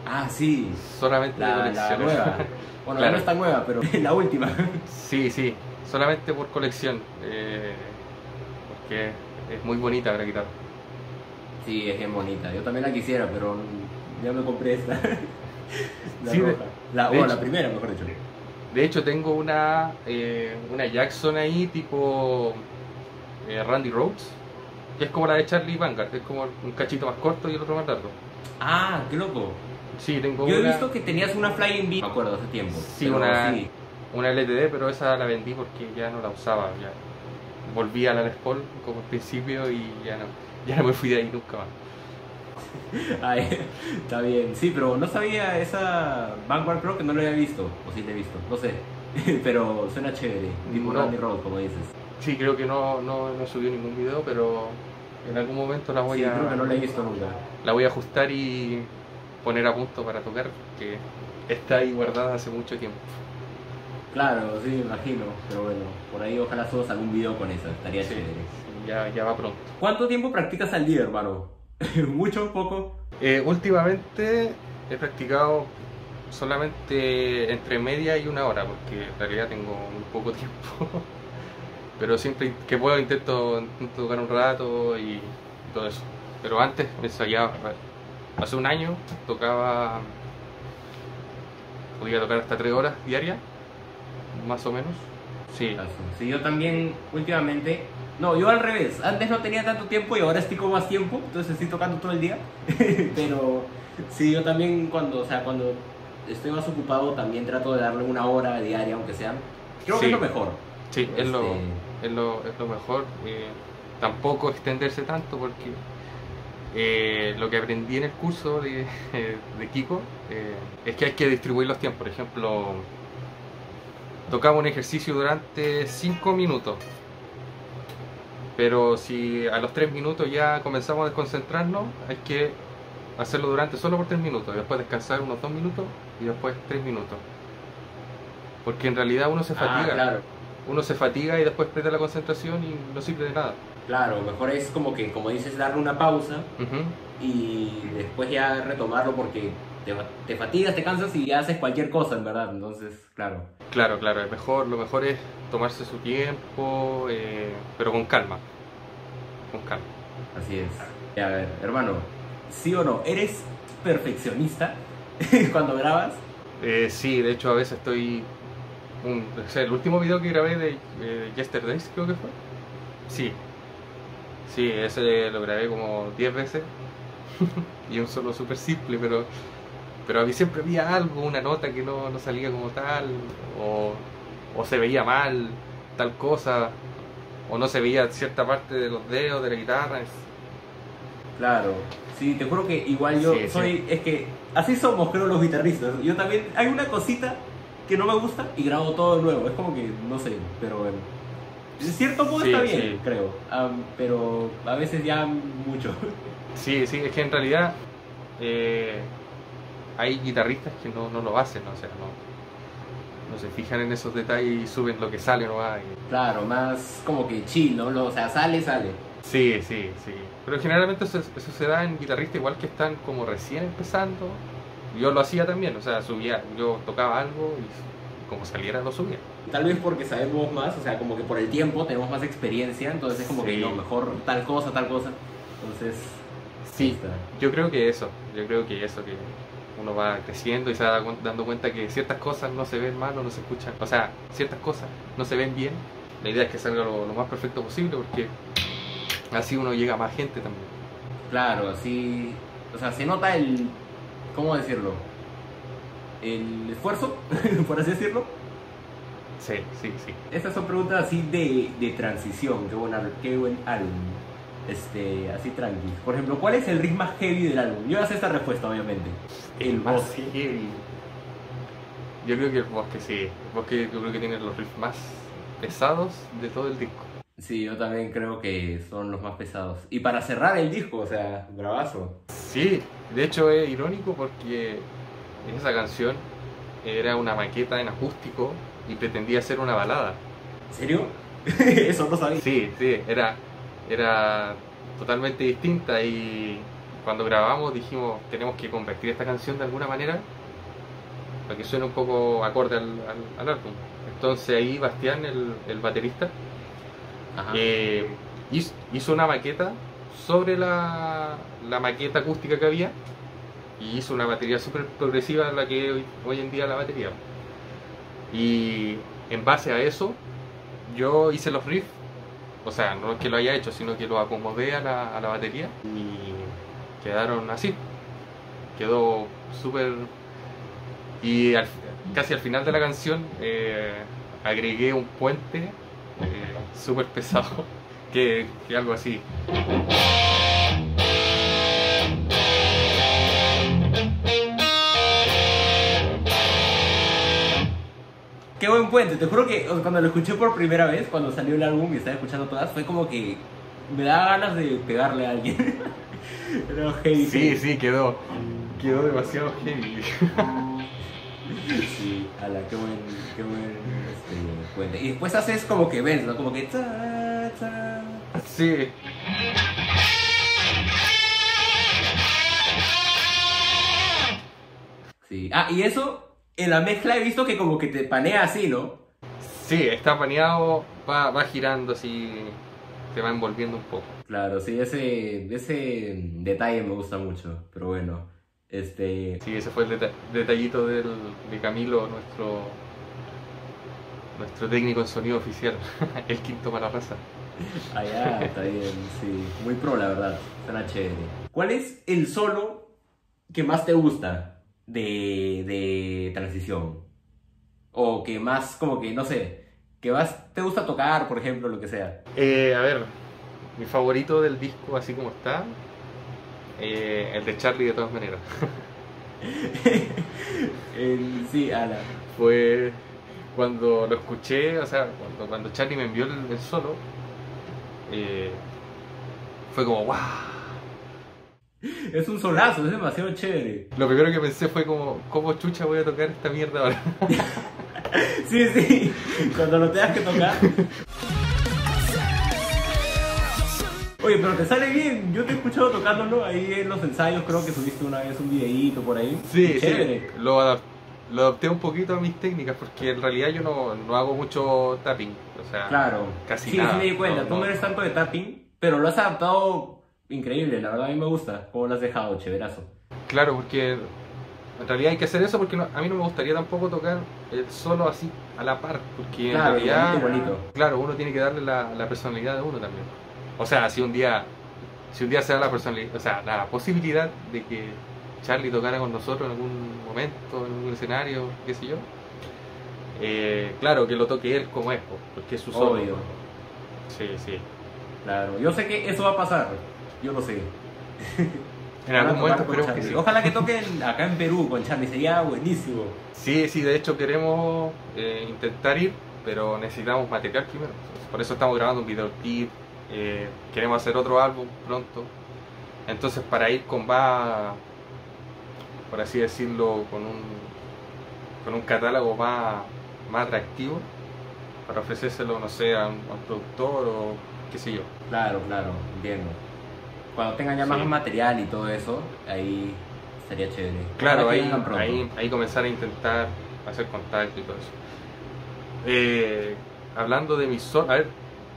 Ah, sí. Solamente de La, la colección. nueva. Bueno, Claro. no está nueva, pero la última. Sí, sí, solamente por colección. eh, porque es muy bonita la guitarra. Sí, es bien bonita. Yo también la quisiera, pero ya me compré esta. La Sí, de- roja. La, de bueno, hecho. la primera, mejor dicho. De hecho, tengo una, eh, una Jackson ahí, tipo eh, Randy Rhoads, que es como la de Charlie Vanguard, es como un cachito más corto y el otro más largo. Ah, qué loco. Sí, tengo Yo he una, visto que tenías una Flying V, me acuerdo, hace tiempo. sí, Pero una, sí. una L T D, pero esa la vendí porque ya no la usaba. Ya volví a la Les Paul como al principio y ya no, ya no me fui de ahí nunca más. Ay, está bien. Sí, pero no sabía esa Vanguard, creo que no lo había visto. O sí, la he visto, no sé. Pero suena chévere. Tipo No. Randy Rhoads, como dices. Sí, creo que no, no, no subí ningún video, pero en algún momento la voy Sí, a creo que no la he visto nunca. la voy a ajustar y poner a punto para tocar, que está ahí guardada hace mucho tiempo. Claro, sí, me imagino. Pero bueno, por ahí ojalá subas algún video con esa. Estaría Sí, chévere. sí, ya, ya va pronto. ¿Cuánto tiempo practicas al día, hermano? ¿Mucho? ¿Poco? Eh, últimamente he practicado solamente entre media y una hora, porque en realidad tengo muy poco tiempo. Pero siempre que puedo intento, intento tocar un rato y todo eso. Pero antes ensayaba. Hace un año tocaba, podía tocar hasta tres horas diarias, más o menos. Sí, Sí, yo también últimamente. No, yo al revés. Antes no tenía tanto tiempo y ahora estoy con más tiempo, entonces estoy tocando todo el día. Pero sí, yo también cuando, o sea, cuando estoy más ocupado también trato de darle una hora diaria, aunque sea. Creo que Sí. es lo mejor. sí, es lo, Este, es lo, es lo mejor. eh, tampoco extenderse tanto porque eh, lo que aprendí en el curso de, de Kiko eh, es que hay que distribuir los tiempos. Por ejemplo, tocamos un ejercicio durante cinco minutos. Pero si a los tres minutos ya comenzamos a desconcentrarnos, hay que hacerlo durante solo por tres minutos, después descansar unos dos minutos y después tres minutos. Porque en realidad uno se ah, fatiga, claro. uno se fatiga y después pierde la concentración y no sirve de nada. Claro, mejor es como que, como dices, darle una pausa Ujú. y después ya retomarlo porque te, te fatigas, te cansas y ya haces cualquier cosa, en verdad. Entonces, claro. Claro, claro, es mejor, lo mejor es tomarse su tiempo, eh, pero con calma, con calma. Así es. A ver, hermano, ¿sí o no? ¿Eres perfeccionista cuando grabas? Eh, sí, de hecho a veces estoy... Un, o sea, el último video que grabé de eh, Yesterdays creo que fue. Sí, sí, ese lo grabé como diez veces y un solo súper simple, pero, pero a mí siempre había algo, una nota que no, no salía como tal, o, o se veía mal tal cosa, o no se veía cierta parte de los dedos de la guitarra. es- Claro. Sí, te juro que igual yo Sí, sí. soy... Es que así somos, creo, los guitarristas. Yo también... Hay una cosita que no me gusta y grabo todo de nuevo. Es como que, no sé, pero bueno. En cierto modo Sí, está bien, sí. creo. Am, pero a veces ya mucho. Sí, sí, es que en realidad eh, hay guitarristas que no, no lo hacen, o sea, no, no se fijan en esos detalles y suben lo que sale nomás. y- Claro, más como que chill, ¿no? Lo- O sea, sale, sale. Sí, sí, sí. Pero generalmente eso, eso se da en guitarristas igual que están como recién empezando. Yo lo hacía también, o sea, subía, yo tocaba algo y como saliera lo subía. Tal vez porque sabemos más, o sea, como que por el tiempo tenemos más experiencia, entonces es como que Sí. no, mejor tal cosa, tal cosa. Entonces, Sí, ahí está. yo creo que eso, yo creo que eso, que uno va creciendo y se va da- dando cuenta que ciertas cosas no se ven mal o no se escuchan, o sea, ciertas cosas no se ven bien. La idea es que salga lo, lo más perfecto posible porque así uno llega a más gente también. Claro, así, o sea, se nota el, ¿cómo decirlo? El esfuerzo, por así decirlo. Sí, sí, sí. Estas son preguntas así de, de transición, qué buen, al- qué buen álbum. Este, así tranqui. Por ejemplo, ¿cuál es el riff más heavy del álbum? Yo ya sé esta respuesta, obviamente. El más bosque. heavy. Yo creo que el bosque sí. El bosque yo creo que tiene los riffs más pesados de todo el disco. Sí, yo también creo que son los más pesados. Y para cerrar el disco, o sea, bravazo. Sí, de hecho es irónico porque esa canción era una maqueta en acústico y pretendía ser una balada. ¿En serio? Eso no sabía. Sí, sí, era, era totalmente distinta y cuando grabamos dijimos, tenemos que convertir esta canción de alguna manera para que suene un poco acorde al, al, al álbum. Entonces ahí Bastián, el, el baterista, eh, hizo, hizo una maqueta sobre la, la maqueta acústica que había, y hizo una batería súper progresiva, la que hoy, hoy en día es la batería. Y en base a eso yo hice los riffs, o sea, no es que lo haya hecho, sino que lo acomodé a la, a la batería y quedaron así. Quedó súper... Y al, casi al final de la canción eh, agregué un puente eh, súper pesado, que, que algo así. Qué buen puente, te juro que cuando lo escuché por primera vez, cuando salió el álbum y estaba escuchando todas, fue como que me daba ganas de pegarle a alguien. Era heavy. Sí, sí, quedó, quedó demasiado heavy. Sí, ala, qué buen, qué buen este, puente. Y después haces como que ves, ¿no? Como que... Ta, ta. Sí. Sí. Ah, y eso... En la mezcla he visto que como que te panea así, ¿no? Sí, está paneado, va, va girando así, te va envolviendo un poco. Claro, sí, ese, ese detalle me gusta mucho, pero bueno, este... Sí, ese fue el deta detallito del, de Camilo, nuestro, nuestro técnico en sonido oficial, el quinto para la raza. Ah, ya, está bien, sí, muy pro la verdad, suena chévere. ¿Cuál es el solo que más te gusta de, de Transición? O que más, como que, no sé, que más te gusta tocar, por ejemplo, lo que sea. Eh, a ver, mi favorito del disco, así como está, eh, el de Charlie de todas maneras. el, sí, ala. Fue cuando lo escuché, o sea, cuando, cuando Charlie me envió el, el solo, eh, fue como ¡guau! Es un solazo, es demasiado chévere. Lo primero que pensé fue como, ¿cómo chucha voy a tocar esta mierda ahora? Sí, sí, cuando lo tengas que tocar. Oye, pero te sale bien, yo te he escuchado tocándolo ahí en los ensayos, creo que subiste una vez un videíto por ahí. Sí, chévere. Sí, lo, adap lo adapté un poquito a mis técnicas, porque en realidad yo no, no hago mucho tapping, o sea, claro. casi sí, nada. Sí, me di cuenta, no, tú no eres tanto de tapping, pero lo has adaptado increíble, la verdad a mí me gusta cómo lo has dejado, chéverazo. Claro, porque en realidad hay que hacer eso, porque no, a mí no me gustaría tampoco tocar el solo así a la par, porque claro, en realidad, igualito, igualito. Claro, uno tiene que darle la, la personalidad de uno también. O sea, si un día, si un día se da la personalidad, o sea, la posibilidad de que Charlie tocara con nosotros en algún momento, en algún escenario, qué sé yo, eh, claro, que lo toque él como es, porque es su solo. Obvio. Sí, sí. Claro, yo sé que eso va a pasar, yo lo sé. En algún momento creo que sí. Ojalá que toquen acá en Perú con Charlie, sería buenísimo. Sí, sí, de hecho queremos eh, intentar ir, pero necesitamos material primero. Por eso estamos grabando un videoclip, eh, queremos hacer otro álbum pronto. Entonces para ir con más, por así decirlo, con un, con un catálogo más, más atractivo, para ofrecérselo, no sé, a un, a un productor o qué sé yo. Claro, claro, entiendo. Cuando tengan ya más sí. material y todo eso, ahí estaría chévere. Claro, ahí, ahí, ahí comenzar a intentar hacer contacto y todo eso. Eh, hablando de mis solos, a ver,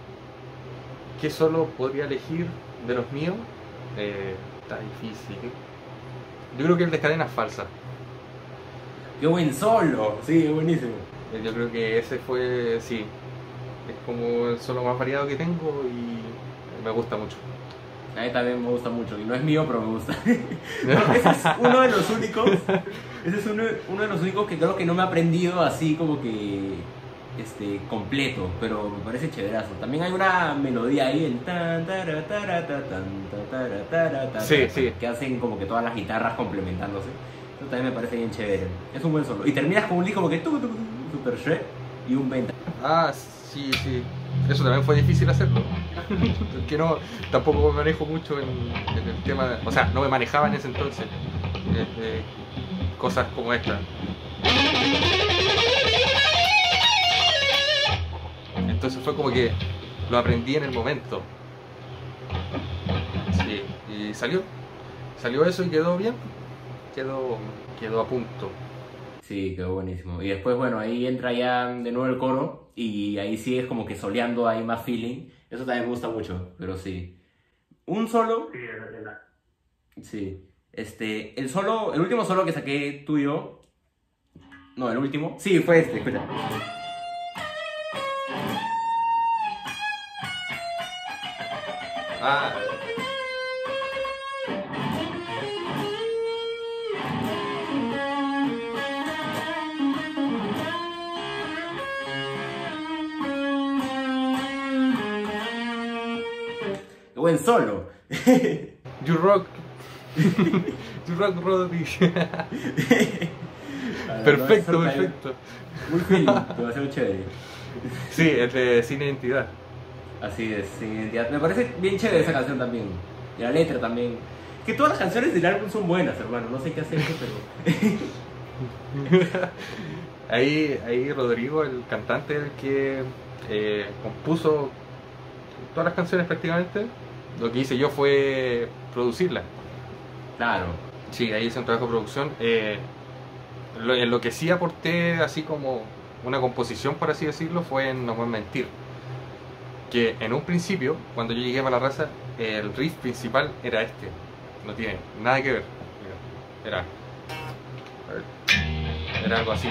¿qué solo podría elegir de los míos? Eh, está difícil. Yo creo que el de Cadenas Falsas. ¡Qué buen solo! Sí, es buenísimo. Yo creo que ese fue, sí, es como el solo más variado que tengo y me gusta mucho. A mí también me gusta mucho, y no es mío, pero me gusta. No, ese es uno de los únicos, ese es uno, uno de los únicos que creo que no me he aprendido así como que este, completo, pero me parece chéverazo. También hay una melodía ahí, el tan, tara, tara, ta, tan, tara, tara, ta, sí, sí. que hacen como que todas las guitarras complementándose. Eso también me parece bien chévere. Es un buen solo. Y terminas con un lick como que tu, tu, tu, super shred y un venta. Ah, sí, sí. Eso también fue difícil hacerlo. Porque no, tampoco me manejo mucho en, en el tema de, o sea, no me manejaba en ese entonces eh, eh, cosas como esta. Entonces fue como que lo aprendí en el momento. Sí, y salió. salió eso y quedó bien, quedó, quedó a punto. Sí, quedó buenísimo. Y después, bueno, ahí entra ya de nuevo el coro y ahí sí es como que soleando, hay más feeling. Eso también me gusta mucho, pero sí. Un solo. Sí, es verdad. Sí. Este, el solo, el último solo que saqué tuyo. No, el último. Sí, fue este, escucha. Ah. Qué buen solo. You rock. You rock, Rodri. Perfecto, No, perfecto. muy feeling, demasiado chévere. Sí, es de Sin Identidad. Así es, sin identidad. Me parece bien chévere esa canción también. Y la letra también. Que todas las canciones del álbum son buenas, hermano. No sé qué hacer, pero. Ahí, ahí Rodrigo, el cantante, el que eh, compuso todas las canciones prácticamente. Lo que hice yo fue producirlas. Claro. Sí, ahí hice un trabajo de producción. Eh, lo, en lo que sí aporté, así como una composición, por así decirlo, fue en No Puedes Mentir. Que en un principio, cuando yo llegué a Mala Raza, el riff principal era este. No tiene nada que ver. Era. a ver, Era algo así.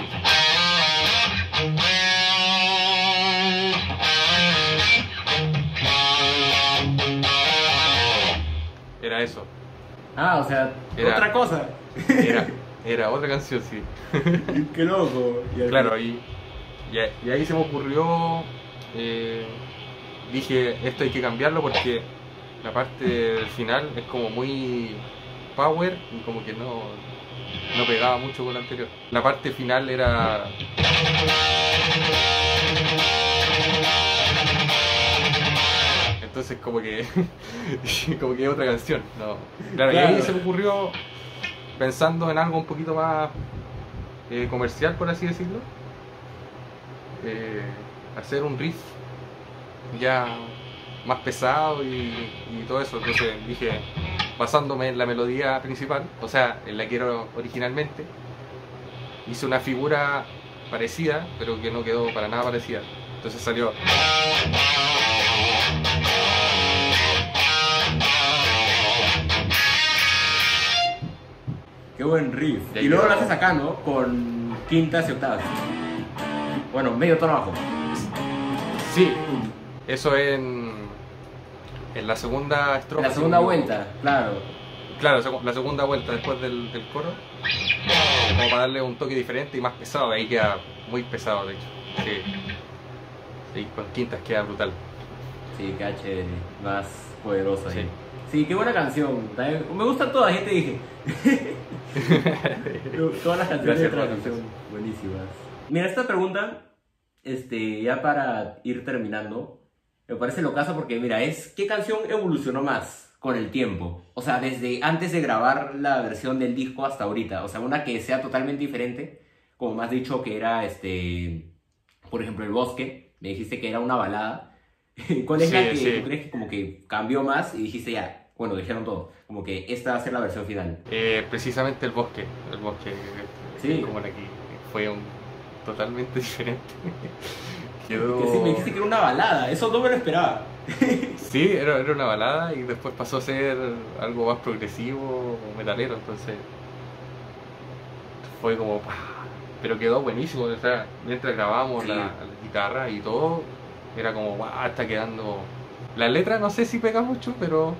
Era eso. Ah, o sea, Era- otra cosa. Era, era otra canción, sí. Qué loco. Y al Claro, y, y, a- y ahí se me ocurrió, eh, dije, esto hay que cambiarlo porque la parte del final es como muy power y como que no, no pegaba mucho con la anterior. La parte final era... Entonces como que como que otra canción, no. Claro, y ahí Claro. se me ocurrió, pensando en algo un poquito más eh, comercial, por así decirlo, eh, hacer un riff ya más pesado y, y todo eso. Entonces dije, basándome en la melodía principal, o sea, en la que era originalmente, hice una figura parecida, pero que no quedó para nada parecida. Entonces salió... Qué buen riff. Ya Y luego quedó. lo haces acá, ¿no? Con quintas y octavas. Bueno, medio tono bajo. Sí, eso en, en la segunda estrofa. La si segunda no me equivoco. vuelta, claro. Claro, segu- la segunda vuelta después del, del coro, como para darle un toque diferente y más pesado. Ahí queda muy pesado, de hecho. Sí. Y con quintas queda brutal. Sí, qué chévere. Más poderosa ahí. Sí. Sí, qué buena canción. También- me gustan todas, ya te dije. Todas las canciones de Gracias, la Juan. canción, buenísimas. Mira, esta pregunta, este, ya para ir terminando, me parece locazo porque, mira, es ¿qué canción evolucionó más con el tiempo? O sea, desde antes de grabar la versión del disco hasta ahorita. O sea, una que sea totalmente diferente, como me has dicho que era, este, por ejemplo, El Bosque, me dijiste que era una balada. ¿Cuál es Sí, la que sí. tú crees que como que cambió más y dijiste ya, bueno, dijeron todo, como que esta va a ser la versión final? Eh, precisamente el bosque. El bosque, Sí. como la que fue un, totalmente diferente. Quedó... Que sí, me dijiste que era una balada, eso no me lo esperaba. Sí, era, era una balada y después pasó a ser algo más progresivo, metalero, entonces fue como... ¡pah! Pero quedó buenísimo, o sea, mientras grabábamos Sí. la, la guitarra y todo, era como, ¡guau! Está quedando... La letra no sé si pega mucho, pero...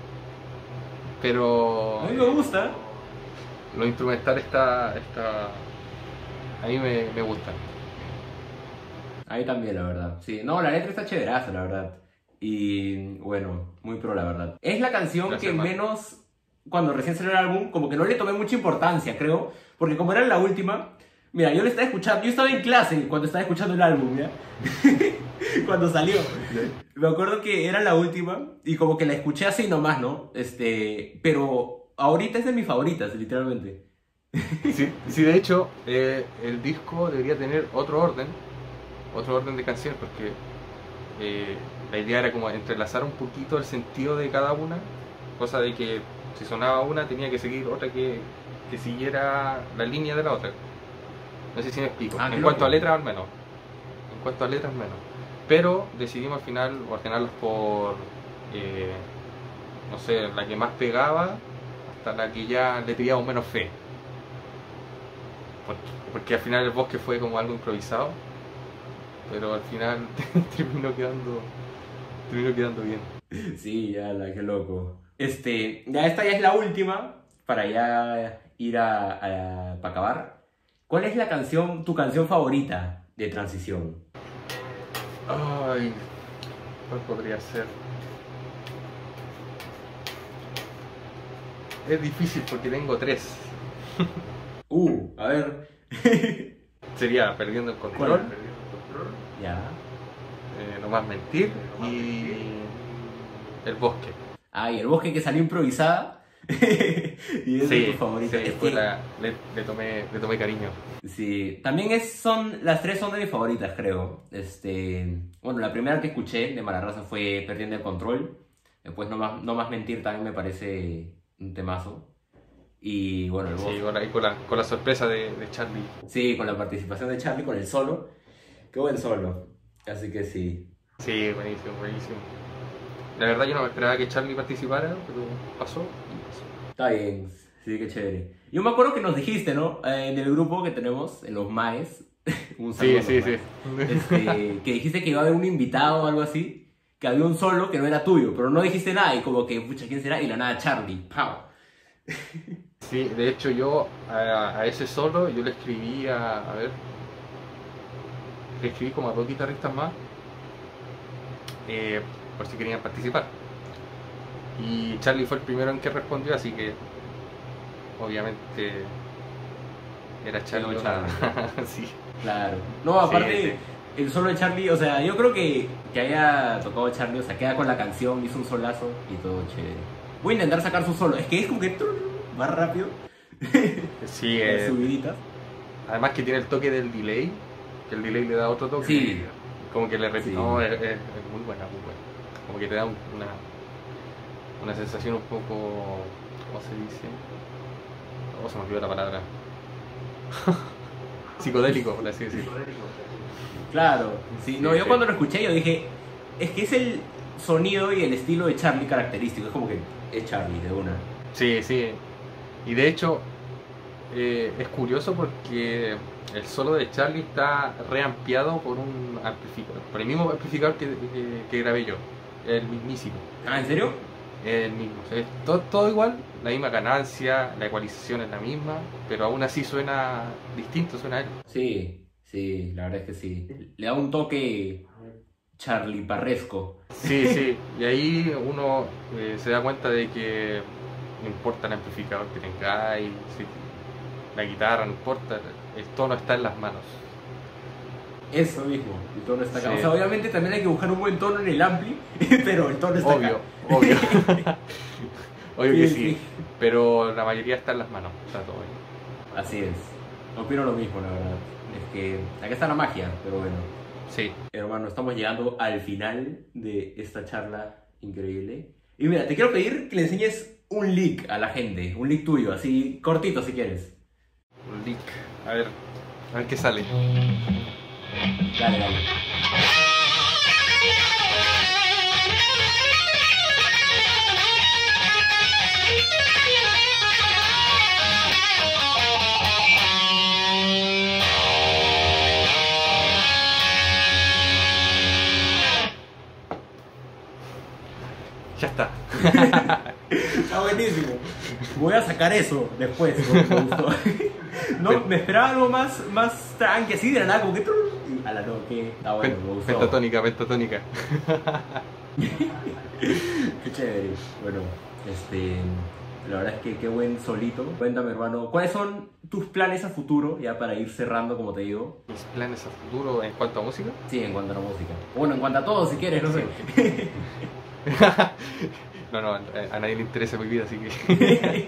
Pero... A mí me gusta. Lo instrumental está... está a mí me, me gusta. A mí también, la verdad. Sí, no, la letra está chéveraza, la verdad. Y bueno, muy pro, la verdad. Es la canción Gracias, que hermano. menos, cuando recién salió el álbum, como que no le tomé mucha importancia, creo. Porque como era la última, mira, yo le estaba escuchando, yo estaba en clase cuando estaba escuchando el álbum, ¿ya? Cuando salió. Me acuerdo que era la última y como que la escuché así nomás, ¿no? Este, pero ahorita es de mis favoritas, literalmente. Sí, sí, de hecho, eh, el disco debería tener otro orden, otro orden de canciones, porque eh, la idea era como entrelazar un poquito el sentido de cada una, cosa de que Si sonaba una, tenía que seguir otra que, que siguiera la línea de la otra. No sé si me explico. Ah, en cuanto a letras, al menos. En cuanto a letras, menos. Pero decidimos al final ordenarlos por, eh, no sé, la que más pegaba hasta la que ya le teníamos menos fe. Porque, porque al final el bosque fue como algo improvisado, pero al final terminó quedando, terminó quedando bien. Sí, ya la que loco. Este, ya esta ya es la última para ya ir a, a para acabar. ¿Cuál es la canción, tu canción favorita de Transición? Ay, ¿cuál podría ser? Es difícil porque tengo tres. Uh, a ver. Sería Perdiendo el Control, ¿Cuál? Ya. eh, No Más Mentir y El Bosque. Ah, y el bosque que salió improvisada. Y es de tus favoritas. sí, Es fue que- la- le, le tomé, le tomé cariño. Sí, también es, son, las tres son de mis favoritas, creo. Este, bueno, la primera que escuché de Malarraza fue Perdiendo el Control. Después No Más, no Más Mentir también me parece un temazo. Y bueno, el bosque. Sí, con la, y con la, con la sorpresa de, de Charlie. Sí, con la participación de Charlie, con el solo. Qué buen solo. Así que sí. Sí, buenísimo, buenísimo. La verdad yo no me esperaba que Charlie participara, pero pasó y pasó. Está bien, sí, qué chévere. Yo me acuerdo que nos dijiste, ¿no? Eh, en el grupo que tenemos, en los maes. Un saludo Sí, a los sí, sí. maes. Este, que dijiste que iba a haber un invitado o algo así. Que había un solo que no era tuyo, pero no dijiste nada. Y como que, pucha, ¿quién será? Y la nada, Charlie. ¡Pau! Sí, de hecho yo a, a ese solo yo le escribí a, a ver, le escribí como a dos guitarristas más, eh, por si querían participar. Y Charlie fue el primero en que respondió, así que obviamente era Charlie. Quedó o nada. Charlie. Sí. Claro. No, aparte, Sí, el solo de Charlie, o sea, yo creo que, que haya tocado Charlie, o sea, queda con la canción, hizo un solazo y todo chévere. Voy a intentar sacar su solo, es que es como que trrr, más rápido, Sí, las eh, subiditas. además que tiene el toque del delay, que el delay le da otro toque. Sí. Como que le repite. Sí. No, es, es- es muy buena, muy buena. Como que te da un- una, una sensación un poco. ¿Cómo se dice? Oh, se me olvidó la palabra. Psicodélico, por así decirlo. Claro, sí, no, Sí, yo sí. cuando lo escuché yo dije, es que es el sonido y el estilo de Charlie característico, es como que es Charlie de una. Sí, sí. Y de hecho, eh, es curioso porque el solo de Charlie está reampliado por un amplificador, por el mismo amplificador que, que- que grabé yo, el mismísimo. Ah, ¿en serio? El mismo, o sea, es todo, todo igual, la misma ganancia, la ecualización es la misma, pero aún así suena distinto, suena a él. Sí, sí, la verdad es que sí. Le da un toque Charlie parresco. Sí, sí, y ahí uno eh, se da cuenta de que no importa el amplificador que tengáis, si la guitarra, no importa, el tono está en las manos. Eso mismo, el tono está acá. Sí. O sea, obviamente también hay que buscar un buen tono en el ampli, pero el tono está Obvio, acá. obvio. Obvio que Sí, sí, sí. pero la mayoría está en las manos, está todo bien. Así es. Opino lo mismo, la verdad. Es que acá está la magia, pero bueno. Sí, Hermano, estamos llegando al final de esta charla increíble. Y mira, te quiero pedir que le enseñes un lick a la gente, un lick tuyo, así cortito si quieres. un leak. A ver, a ver qué sale. Dale, dale. Ya está. Está buenísimo. Voy a sacar eso después, porque me gustó. No, me esperaba algo más, más tranqui, así de la nada, como que... y a la toque. Está bueno, me gustó. Pentatónica, pentatónica. Qué chévere. Bueno, este... La verdad es que qué buen solito. Cuéntame, hermano, ¿cuáles son tus planes a futuro, ya para ir cerrando, como te digo? Mis planes a futuro en cuanto a música. Sí, en cuanto a la música. Bueno, en cuanto a todo, si quieres, no sé. No, no, a, a nadie le interesa mi vida, así que.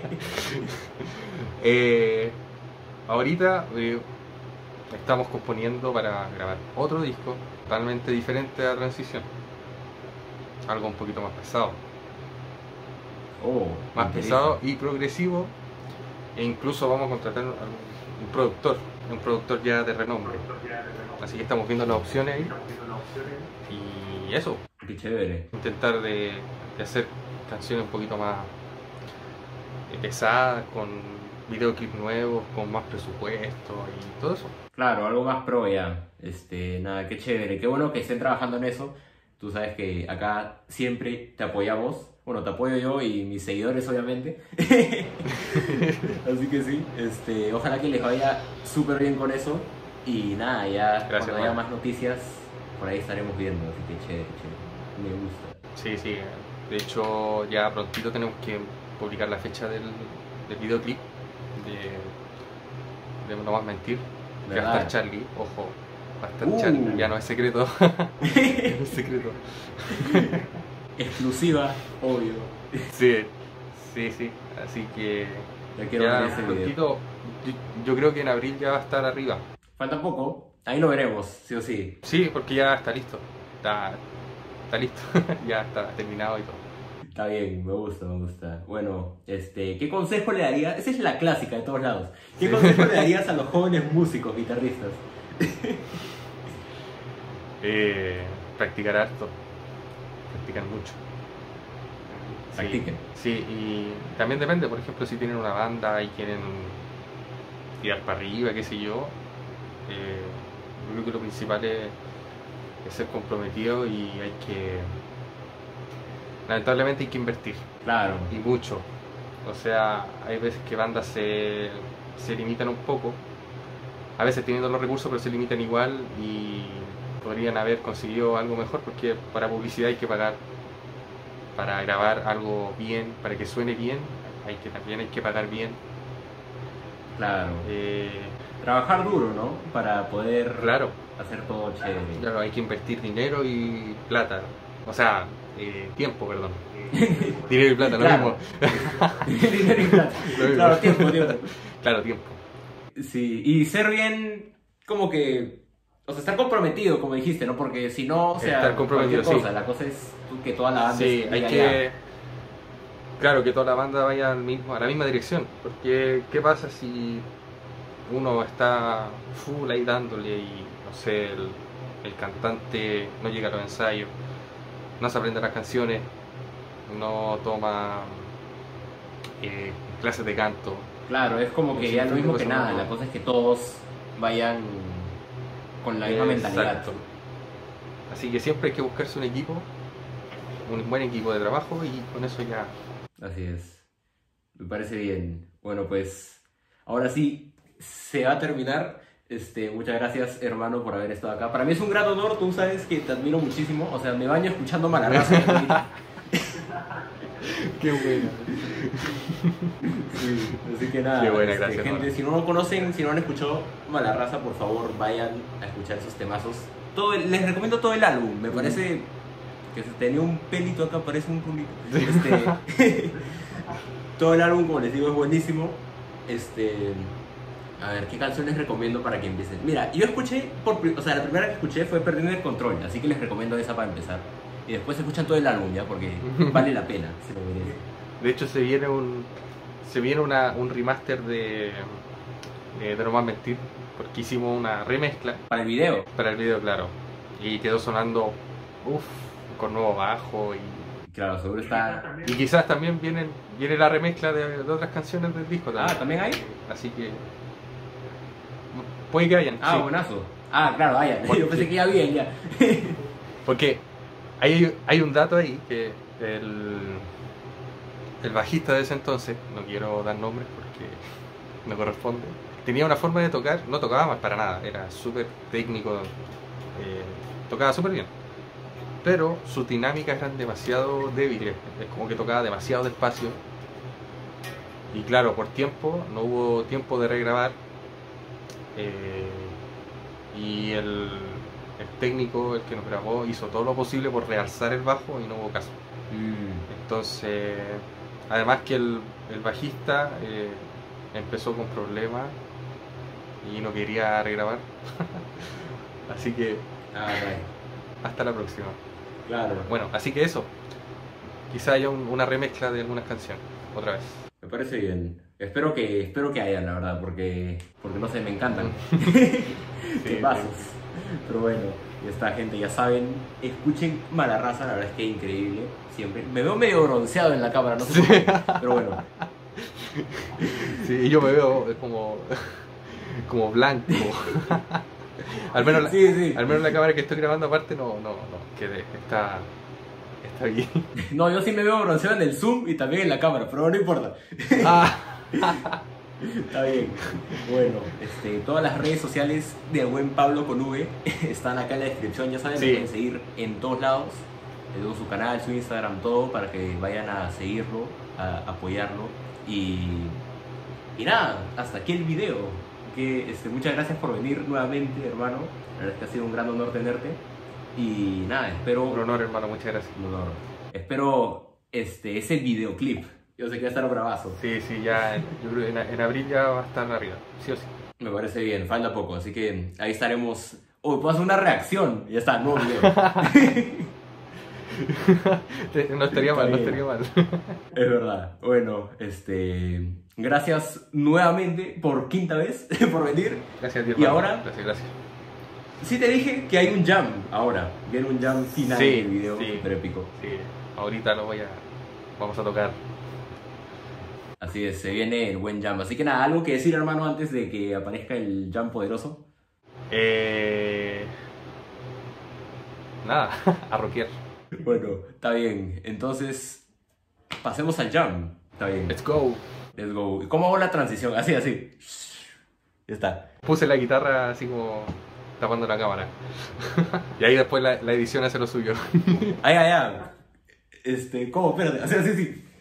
Eh, ahorita eh, estamos componiendo para grabar otro disco totalmente diferente a Transición. Algo un poquito más pesado. Oh, más interesa. pesado y progresivo, e incluso vamos a contratar a un, un productor, un productor ya de renombre. Así que estamos viendo las opciones ahí. Y eso, Qué chévere. intentar de, de hacer canciones un poquito más eh, pesadas, con videoclips nuevos, con más presupuesto y todo eso. Claro, algo más pro ya. Este, nada, qué chévere. Qué bueno que estén trabajando en eso. Tú sabes que acá siempre te apoyamos. Bueno, te apoyo yo y mis seguidores, obviamente. Así que sí, este, ojalá que les vaya súper bien con eso. Y nada, ya Gracias, cuando haya hermano. más noticias, por ahí estaremos viendo. Así que chévere, chévere. Me gusta. Sí, sí. De hecho, ya prontito tenemos que publicar la fecha del, del videoclip de, de No Más Mentir. Que va a ¿Verdad? estar Charlie, ojo. Va a estar Uh. Charlie, ya no es secreto. No es secreto. Exclusiva, obvio. Sí, sí, sí. Así que Ya quiero ya ver ese video. prontito, yo, yo creo que en abril ya va a estar arriba. Falta poco. Ahí lo veremos, sí o sí. Sí, porque ya está listo. Está, está listo. Ya está terminado y todo. Está bien, me gusta, me gusta. Bueno, este, ¿qué consejo le darías? Esa es la clásica de todos lados. ¿Qué consejo le darías a los jóvenes músicos, guitarristas? Eh, practicar harto. Practicar mucho. Sí, Practiquen. sí, y también depende, por ejemplo, si tienen una banda y quieren tirar para arriba, qué sé yo. Eh, yo creo que lo principal es, es ser comprometido y hay que. Lamentablemente hay que invertir. Claro, Y mucho. O sea, hay veces que bandas se, se limitan un poco, a veces teniendo los recursos, pero se limitan igual y podrían haber conseguido algo mejor, porque para publicidad hay que pagar, para grabar algo bien, para que suene bien, hay que también hay que pagar bien. claro. Eh, Trabajar duro, ¿no? Para poder claro, hacer todo chévere. claro, hay que invertir dinero y plata. O sea, eh, tiempo, perdón. Dinero y plata, lo Claro. mismo. Dinero y plata. Lo mismo. Claro, tiempo, tiempo. Claro, tiempo. Sí, y ser bien, como que, o sea, estar comprometido, como dijiste, ¿no? Porque si no, o sea, Estar comprometido, cualquier cosa, sí. la cosa es que toda la banda Sí, se hay diga que. Claro, que toda la banda vaya al mismo, a la misma dirección. Porque, ¿qué pasa si uno está full ahí dándole y, no sé, el, el cantante no llega a los ensayos, no se aprende las canciones, no toma eh, clases de canto? ya. Claro, es como que Sí, ya lo sí, mismo pues, que no, nada, no. la cosa es que todos vayan con la misma mentalidad. Exacto. Así que siempre hay que buscarse un equipo, un buen equipo de trabajo y con eso ya. Así es, me parece bien. Bueno, pues, ahora sí, se va a terminar. Este, muchas gracias, hermano, por haber estado acá. Para mí es un gran honor, tú sabes que te admiro muchísimo. O sea, me baño escuchando Malarraza. Qué bueno. Sí, así que nada, Qué buena, este, gracias, gente, hermano. si no lo conocen, si no han escuchado Malarraza, por favor vayan a escuchar sus temazos. Todo el- les recomiendo todo el álbum, me parece que se tenía un pelito acá, parece un culito. Este, todo el álbum, como les digo, es buenísimo. Este, a ver, ¿qué canciones recomiendo para que empiecen? Mira, yo escuché, por, pri- o sea, la primera que escuché fue Perdiendo el Control, así que les recomiendo esa para empezar. Y después escuchan todo el álbum ya, porque vale la pena, se lo merece. De hecho se viene un se viene una, un remaster de, de, de No Más Mentir, porque hicimos una remezcla Para el video. para el video, claro, y quedó sonando uff, con nuevo bajo y, Claro, seguro está. y quizás también vienen, viene la remezcla de, de otras canciones del disco Ah, también. ¿también hay? Así que puede que hayan, Ah, sí. buenazo. Ah, claro, vaya. ¿Por Yo pensé qué? que ya había ya. Porque hay, hay un dato ahí que el, el bajista de ese entonces, no quiero dar nombres porque no corresponde, tenía una forma de tocar, no tocaba más para nada, era súper técnico, eh, tocaba súper bien, pero sus dinámicas eran demasiado débiles, es como que tocaba demasiado despacio. Y claro, por tiempo, no hubo tiempo de regrabar. eh, y el, el técnico, el que nos grabó, hizo todo lo posible por realzar el bajo y no hubo caso. Mm, Entonces, además que el, el bajista eh, empezó con problemas y no quería regrabar. Así que ah, right. hasta la próxima. Claro. Bueno, así que eso. quizá haya un- una remezcla de algunas canciones, otra vez. Me parece bien. Espero que, espero que haya, la verdad, porque, porque no sé, me encantan. Qué Sí, pasos. Pero bueno, esta gente ya saben, escuchen Mala Raza, la verdad es que es increíble, siempre. Me veo medio bronceado en la cámara, no sé por qué, pero bueno. Sí, y yo me veo eh, como, como blanco. Al menos, la, Sí, sí. al menos la cámara que estoy grabando aparte no, no, no, que de- está, está bien. No, yo sí me veo bronceado en el Zoom y también en la cámara, pero no importa. Ah, Está bien. Bueno, este, todas las redes sociales del buen Pablo con V están acá en la descripción, ya saben, Sí. me pueden seguir en todos lados, en todo su canal, su Instagram, todo, para que vayan a seguirlo, a apoyarlo. Y, y nada, hasta aquí el video. Que, este, muchas gracias por venir nuevamente, hermano. La verdad es que ha sido un gran honor tenerte. Y nada, espero... un honor, hermano, muchas gracias. un honor. Espero este, ese videoclip. Yo sé que va a estar bravazo. Sí, sí, ya, yo creo que en, en abril ya va a estar arriba, sí o sí. Me parece bien, falta poco, así que ahí estaremos. Oh, puedo hacer una reacción. Ya está, nuevo video. No estaría mal, no Está estaría mal. Es verdad. Bueno, este. Gracias nuevamente por quinta vez por venir. Gracias a ti, Y hermano. ahora, Gracias, gracias. sí te dije que hay un jam ahora. Viene un jam final Sí, del video, sí. súper épico. Sí, ahorita lo voy a... vamos a tocar. Así es, se viene el buen jam. Así que nada, algo que decir, hermano, antes de que aparezca el jam poderoso. Eh... Nada, a rockear. Bueno, está bien. Entonces, pasemos al jam. Está bien. Let's go. Let's go. ¿Cómo hago la transición? Así, así. Ya está. Puse la guitarra así como tapando la cámara. Y ahí después la, la edición hace lo suyo. Ay, ay, ay. Este, ¿cómo? Espérate. Así, así, así.